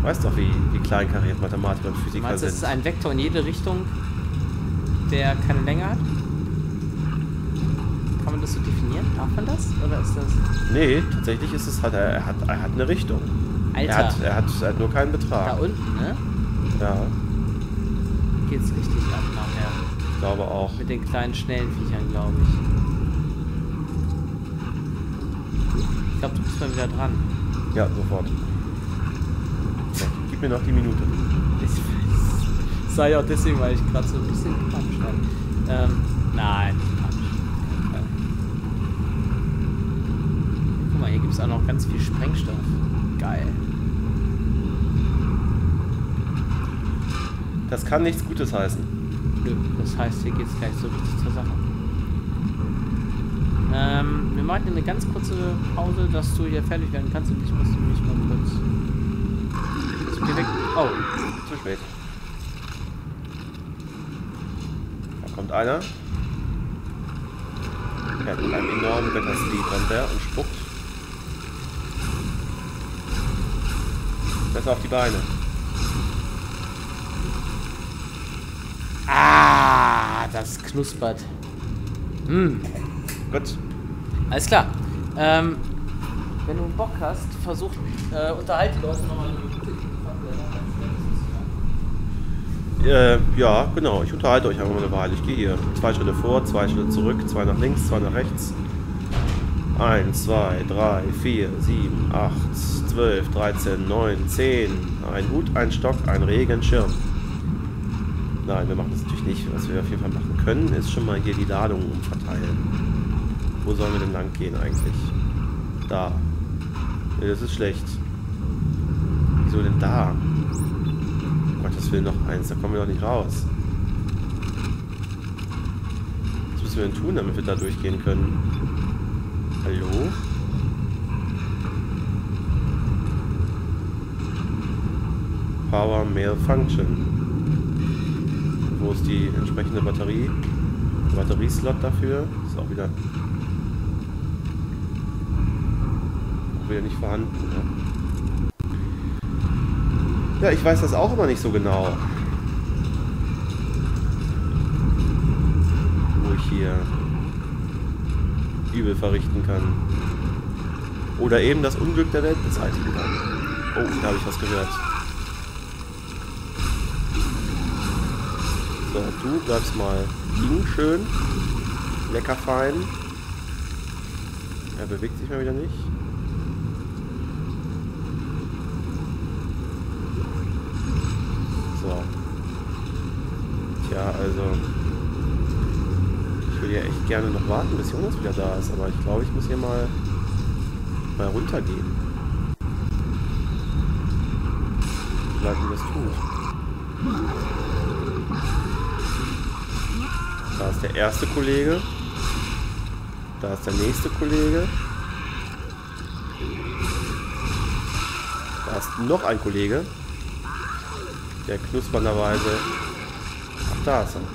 Weißt doch, wie kleinkariert Mathematiker und Physiker Meinst du, sind. es ist ein Vektor in jede Richtung, der keine Länge hat? Kann man das so definieren? Darf man das? Oder ist das... Nee, tatsächlich ist es halt, er hat eine Richtung. Alter. Er hat nur keinen Betrag. Da unten, ne? Ja, Geht's richtig ab nachher. ich glaube auch. Mit den kleinen, schnellen Viechern, glaube ich. Ich glaube, du bist mal wieder dran. Ja, sofort. So, gib mir noch die Minute. Ich sah ja auch deswegen, weil ich gerade so ein bisschen Quatsch hatte. Nein, nicht Quatsch. Guck mal, hier gibt es auch noch ganz viel Sprengstoff. Geil. Das kann nichts Gutes heißen. Nö, das heißt, hier geht es gleich so richtig zur Sache. Wir machen eine ganz kurze Pause, dass du hier fertig werden kannst und ich muss mich mal kurz... Geh weg. Oh. Zu spät. Da kommt einer. Er hat mit einem enormen Wetterspeed runter und spuckt. Besser auf die Beine. Ah, das knuspert. Gut. Alles klar. Wenn du Bock hast, versuch, unterhalte die Leute nochmal. Ja, genau. Ich unterhalte euch einfach mal eine Weile. Ich gehe hier 2 Schritte vor, 2 Schritte zurück, 2 nach links, 2 nach rechts. 1, 2, 3, 4, 7, 8, 12, 13, 9, 10. Ein Hut, ein Stock, ein Regenschirm. Nein, wir machen das natürlich nicht. Was wir auf jeden Fall machen können, ist schon mal hier die Ladungen umverteilen. Wo sollen wir denn lang gehen eigentlich? Da. Nee, das ist schlecht. Wieso denn da? Um Gottes Willen noch eins, da kommen wir doch nicht raus. Was müssen wir denn tun, damit wir da durchgehen können? Hallo? Power Malfunction. Wo ist die entsprechende Batterie? Der Batterieslot dafür ist auch wieder nicht vorhanden. Ne? Ja, ich weiß das auch immer nicht so genau. Wo ich hier Übel verrichten kann. Oder eben das Unglück der Welt beseitigen kann. Oh, da habe ich was gehört. So, du bleibst mal liegen, schön. Lecker fein. Er bewegt sich mal wieder nicht. So. Tja, also... Ich würde ja echt gerne noch warten, bis Jonas wieder da ist, aber ich glaube, ich muss hier mal runtergehen. Vielleicht wie das tut. Da ist der erste Kollege. Da ist der nächste Kollege. Da ist noch ein Kollege. Der knuspernderweise... Ach, da ist er.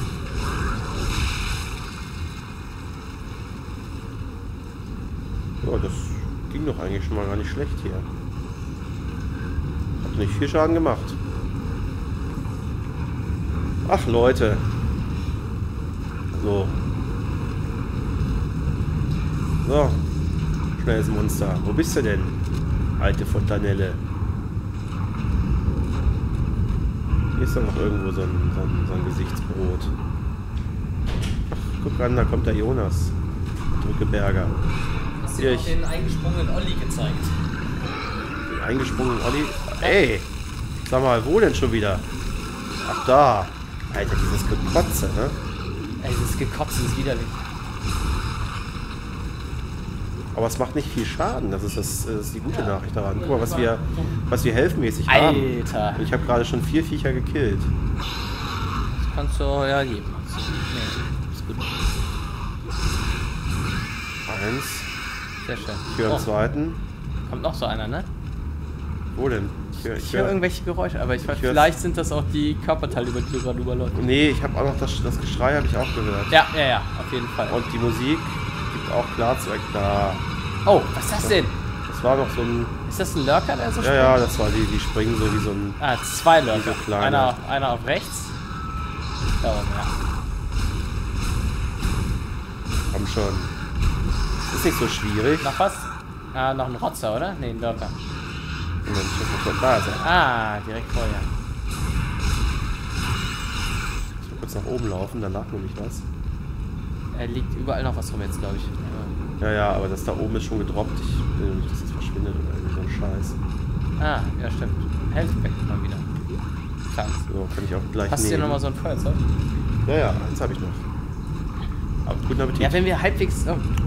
Ja, das ging doch eigentlich schon mal gar nicht schlecht hier. Hat nicht viel Schaden gemacht. Ach, Leute. So. So. Schnelles Monster. Wo bist du denn? Alte Fontanelle. Hier ist doch noch irgendwo so ein Gesichtsbrot. Ach, guck an, da kommt der Jonas. Drückeberger. Hast du den eingesprungenen Olli gezeigt? Den eingesprungenen Olli? Ey! Sag mal, wo denn schon wieder? Ach, da. Alter, dieses Gekotze, ne? Ey, dieses Gekotze ist widerlich. Aber es macht nicht viel Schaden. Das ist die gute Nachricht daran. Guck mal, was wir helfenmäßig haben. Alter! Ich habe gerade schon 4 Viecher gekillt. Das kannst du ja geben. Nee, ist gut. 1. Sehr schön. Ich höre einen zweiten. Kommt noch so einer, ne? Wo denn? Ich höre irgendwelche Geräusche, aber vielleicht sind das auch die Körperteile, über die du gerade überläufst. Nee, ich habe auch noch das Geschrei habe ich auch gehört. Ja, auf jeden Fall. Und die Musik gibt auch klar zu da. Oh, was ist das denn? Das Es war noch so ein... Ist das ein Lurker, der so Ja, ja, das war die springen so wie so ein... Ah, 2 Lurker. so kleine. Einer auf rechts. Da oben, ja. Komm schon. Ist nicht so schwierig. Noch was? Ah, noch ein Rotzer, oder? Ne, ein Lurker. Moment, ich muss mal da sein. Ah, direkt vorher. Ich muss kurz nach oben laufen, danach nehme ich was. Liegt überall noch was rum jetzt, glaube ich. Ja, ja, aber das da oben ist schon gedroppt. Ich will nicht, dass das verschwindet oder irgendwie so ein Scheiß. Ah, ja, stimmt. Healthpack mal wieder. Klar. So, kann ich auch gleich Hast du hier nehmen. nochmal so ein Feuerzeug? Ja, ja, eins habe ich noch. Aber guten Appetit. Ja, wenn wir halbwegs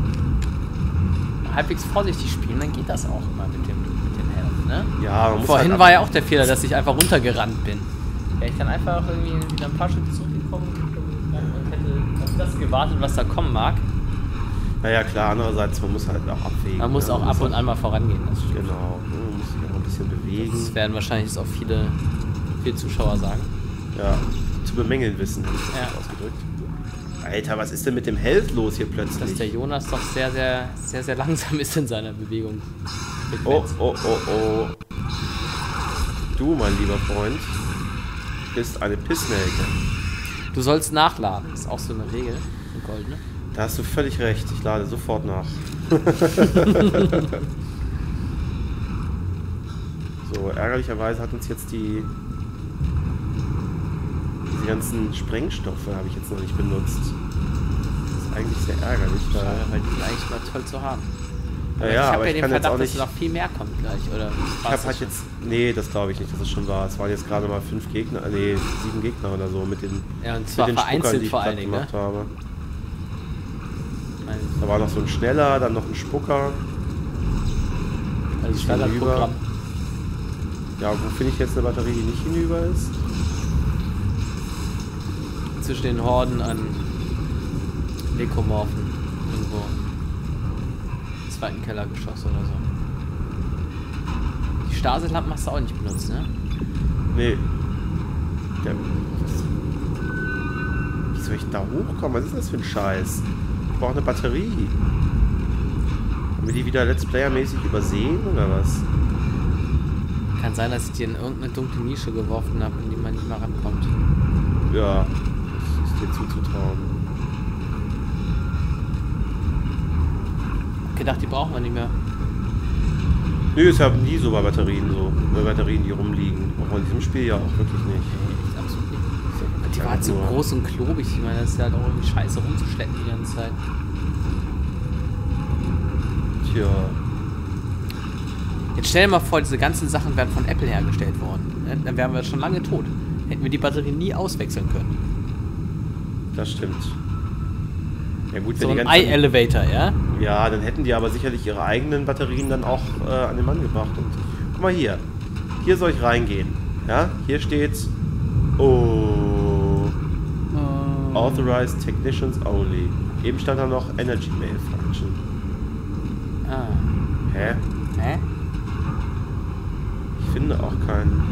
vorsichtig spielen, dann geht das auch immer mit dem Health, ne? Ja, man muss Vorhin halt war ja auch der Fehler, dass ich einfach runtergerannt bin. Wäre ich dann einfach irgendwie wieder ein paar Schritte zurückgekommen und hätte auf das gewartet, was da kommen mag. Naja, klar, andererseits, man muss halt auch abwägen. Man muss auch ab und an mal vorangehen. Das stimmt. Genau, man muss sich auch ein bisschen bewegen. Das werden wahrscheinlich jetzt auch viele Zuschauer sagen. Ja, zu bemängeln wissen, hätte ich das Ja. nicht ausgedrückt. Alter, was ist denn mit dem Health los hier plötzlich? Dass der Jonas doch sehr, sehr, sehr, sehr langsam ist in seiner Bewegung. Oh, oh, oh, oh. Du, mein lieber Freund, bist eine Pissnelke. Du sollst nachladen. Das ist auch so eine Regel. Eine goldene. Da hast du völlig recht. Ich lade sofort nach. So, ärgerlicherweise hat uns jetzt diese ganzen Sprengstoffe habe ich jetzt noch nicht benutzt. Das ist eigentlich sehr ärgerlich. Schade, weil die sind eigentlich mal toll zu haben. Ja, ich ja, habe aber ja ich den kann jetzt Verdacht, auch nicht... dass noch viel mehr kommt gleich, oder? Ich habe halt jetzt... Nee, das glaube ich nicht, dass es schon war. Es waren jetzt gerade mal 5 Gegner, nee, 7 Gegner oder so mit den, Ja, und zwar mit den Spuckern, vereinzelt die ich vor allen gerade Dingen, ne? gemacht habe. Da war noch so ein Schneller, dann noch ein Spucker. Also Standardprogramm. Ja, wo finde ich jetzt eine Batterie, die nicht hinüber ist? Zwischen den Horden an Nekomorphen. Irgendwo. Im 2. Kellergeschoss oder so. Die Staselampen hast du auch nicht benutzt, ne? Nee. Wie soll ich da hochkommen? Was ist das für ein Scheiß? Ich brauche eine Batterie. Haben wir die wieder Let's Player-mäßig übersehen oder was? Kann sein, dass ich die in irgendeine dunkle Nische geworfen habe, in die man nicht mehr rankommt. Ja, das ist dir zuzutrauen. Gedacht, die brauchen wir nicht mehr. Nö, ist ja nie so bei Batterien so. Bei Batterien, die rumliegen. Auch in diesem Spiel ja auch wirklich nicht. Echt absolut nicht. Ist ja Und die war halt so nur- groß und klobig. Ich meine, das ist halt auch irgendwie scheiße rumzuschleppen die ganze Zeit. Tja. Jetzt stell dir mal vor, diese ganzen Sachen wären von Apple hergestellt worden. Dann wären wir schon lange tot. Hätten wir die Batterie nie auswechseln können. Das stimmt. Ja gut, So wenn die ein ganzen... i-Elevator, ja? Ja, dann hätten die aber sicherlich ihre eigenen Batterien dann auch an den Mann gebracht. Und guck mal hier. Hier soll ich reingehen. Ja, hier steht... Oh... Authorized Technicians Only. Eben stand da noch Energy Mail Function. Ah. Hä? Hä? Ich finde auch keinen...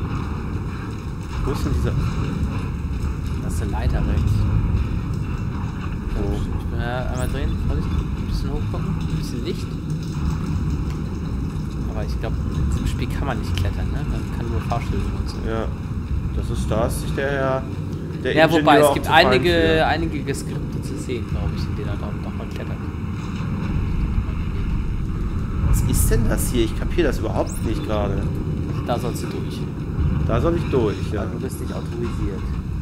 Wo ist denn dieser... Das ist eine Leiter rechts. Wo? Ich bin einmal drehen, Vorsicht, ein bisschen hochgucken, ein bisschen Licht. Aber ich glaube, in diesem Spiel kann man nicht klettern, ne? Man kann nur Fahrstühle benutzen. Ja, das ist das. Sich der Ja, wobei, Ingenieur es auch gibt zu fein einige, für. einige geskriptete Szenen, glaube ich, in denen er doch mal klettert. Was ist denn das hier? Ich kapiere das überhaupt nicht gerade. Da sollst du durch. Da soll ich durch, ja. Aber du bist nicht autorisiert.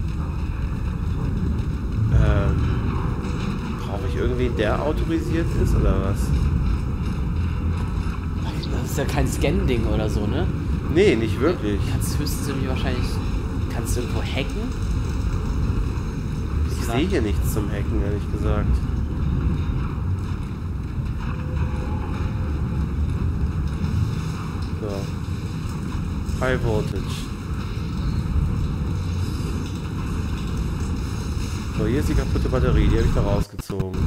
Brauche ich irgendwen, der autorisiert ist, oder was? Das ist ja kein Scan-Ding oder so, ne? Nee, nicht wirklich. Du kannst höchstens irgendwie wahrscheinlich... Kannst du irgendwo hacken? Ich sehe hier nichts zum Hacken, ehrlich gesagt. So. High Voltage. So, hier ist die kaputte Batterie, die habe ich da rausgezogen.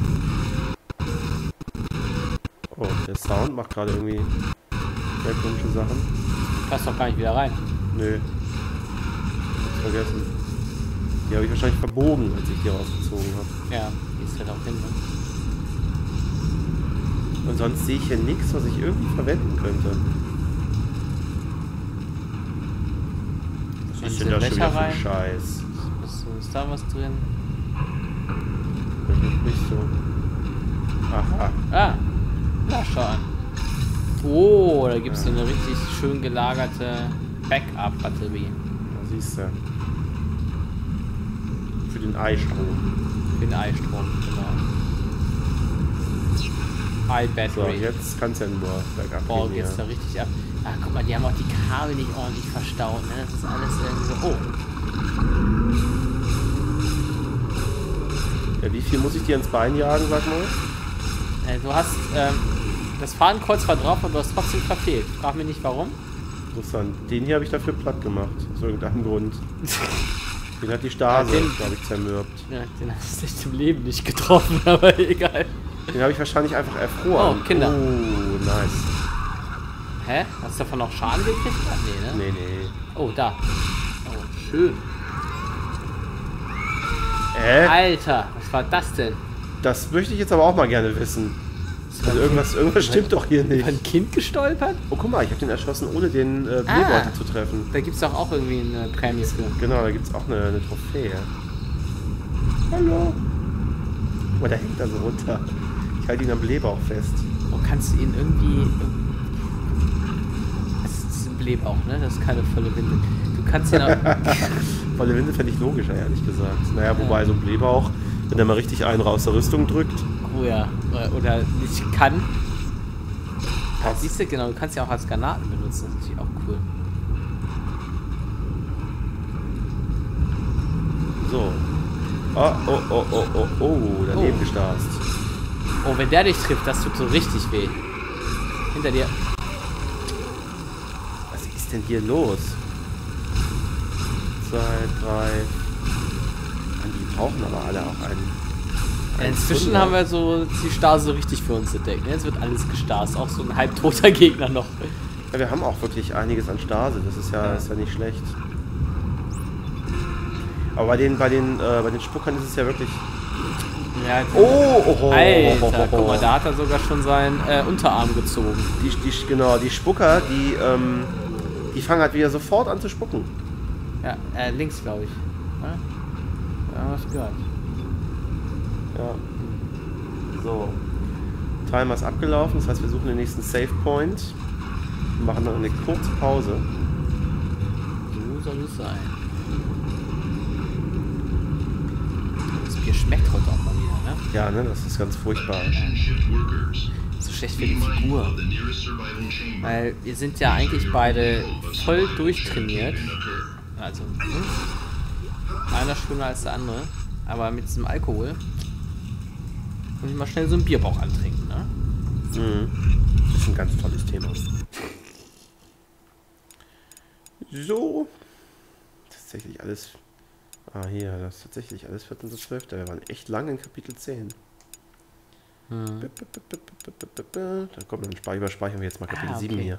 Oh, der Sound macht gerade irgendwie sehr komische Sachen. Passt doch gar nicht wieder rein. Nö. Hab's vergessen. Die habe ich wahrscheinlich verbogen, als ich die rausgezogen habe. Ja, die ist halt auch hin, ne? Und sonst sehe ich hier nichts, was ich irgendwie verwenden könnte. Was ist denn da schon wieder für ein Scheiß? Ist da was drin? Das ist nicht so. Aha. Ah, na schau an. Oh, da gibt es so eine richtig schön gelagerte Backup-Batterie. Da siehst du. Für den Eistrom. Für den Eistrom, genau. So, iBattery. jetzt kannst du ja nur Backup Boah, gehen, geht's da richtig ab. Ah, guck mal, die haben auch die Kabel nicht ordentlich verstaut, ne? Das ist alles irgendwie so. Oh. Ja, wie viel muss ich dir ins Bein jagen, sag mal? Du hast, das Fahnenkreuz war drauf, aber du hast trotzdem verfehlt. Frag mich nicht warum. Interessant. Den hier habe ich dafür platt gemacht. Aus irgendeinem Grund. Den hat die Stase, Ja, glaube ich, zermürbt. Ja, den hast du echt im Leben nicht getroffen, aber egal. Den habe ich wahrscheinlich einfach erfroren. Oh, Kinder. Oh, nice. Hä? Hast du davon noch Schaden gekriegt? Ach, nee, ne? Nee, nee. Oh, da. Oh, schön. Alter, was war das denn? Das möchte ich jetzt aber auch mal gerne wissen. Also irgendwas stimmt doch hier nicht. Ist ein Kind gestolpert? Oh, guck mal, ich habe den erschossen, ohne den Blähbeutel zu treffen. Da gibt es doch auch irgendwie eine Prämie für. Genau, da gibt es auch eine Trophäe. Hallo. Oh, der hängt da so runter. Ich halte ihn am Blähbauch fest. Oh, kannst du ihn irgendwie... Das ist ein Blähbauch, ne? Das ist keine volle Windel. Du kannst ihn auch... Volle Windel fände ich logischer, ehrlich gesagt. Naja, wobei so ein Blähbauch, wenn der mal richtig einen raus der Rüstung drückt. Oh ja, oder nicht kann. Ja, siehst du, genau, du kannst ja auch als Granaten benutzen, das ist natürlich auch cool. So. Oh, daneben gestarzt. Oh, wenn der dich trifft, das tut so richtig weh. Hinter dir. Was ist denn hier los? 2, 3. Mann, die brauchen aber alle auch einen. Ja, inzwischen haben wir so die Stase so richtig für uns entdeckt. Jetzt wird alles gestast, auch so ein halbtoter Gegner noch. Ja, wir haben auch wirklich einiges an Stase, das ist ja nicht schlecht. Aber bei den Spuckern ist es ja wirklich... Ja, oh, Alter, guck mal, da hat er sogar schon seinen Unterarm gezogen. Genau, die Spucker, die fangen halt wieder sofort an zu spucken. Ja, links, glaube ich. Ja, was gehört. Ja. So. Timer ist abgelaufen, das heißt, wir suchen den nächsten Save Point. Wir machen dann eine kurze Pause. So soll es sein. Das Bier schmeckt heute auch mal wieder, ne? Ja, ne, das ist ganz furchtbar. So schlecht für die Figur. Weil wir sind ja eigentlich beide voll durchtrainiert. Also, einer schöner als der andere. Aber mit diesem Alkohol muss ich mal schnell so einen Bierbauch antrinken, ne? Mhm. Das ist ein ganz tolles Thema. So. Tatsächlich alles... Ah, hier, das ist tatsächlich alles 14.12. Wir waren echt lang in Kapitel 10. Dann kommt dann überspeichern wir jetzt mal Kapitel 7 hier.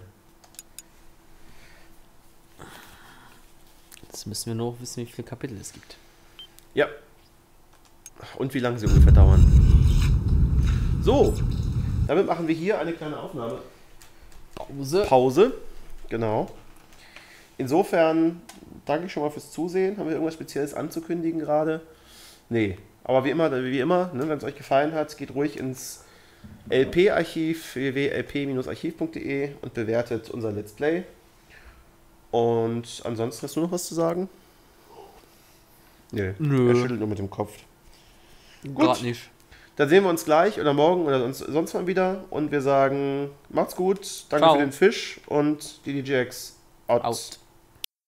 Jetzt müssen wir nur wissen, wie viele Kapitel es gibt. Ja. Und wie lange sie ungefähr dauern. So. Damit machen wir hier eine kleine Aufnahme. Pause. Genau. Insofern danke ich schon mal fürs Zusehen. Haben wir irgendwas Spezielles anzukündigen gerade? Nee. Aber wie immer, ne, wenn es euch gefallen hat, geht ruhig ins LP-Archiv, www.lp-archiv.de und bewertet unser Let's Play. Und ansonsten hast du noch was zu sagen? Nee, er schüttelt nur mit dem Kopf. Gut. Nicht. Dann sehen wir uns gleich oder morgen oder sonst mal wieder. Und wir sagen, macht's gut, danke Ciao. für den Fisch und die DJX out.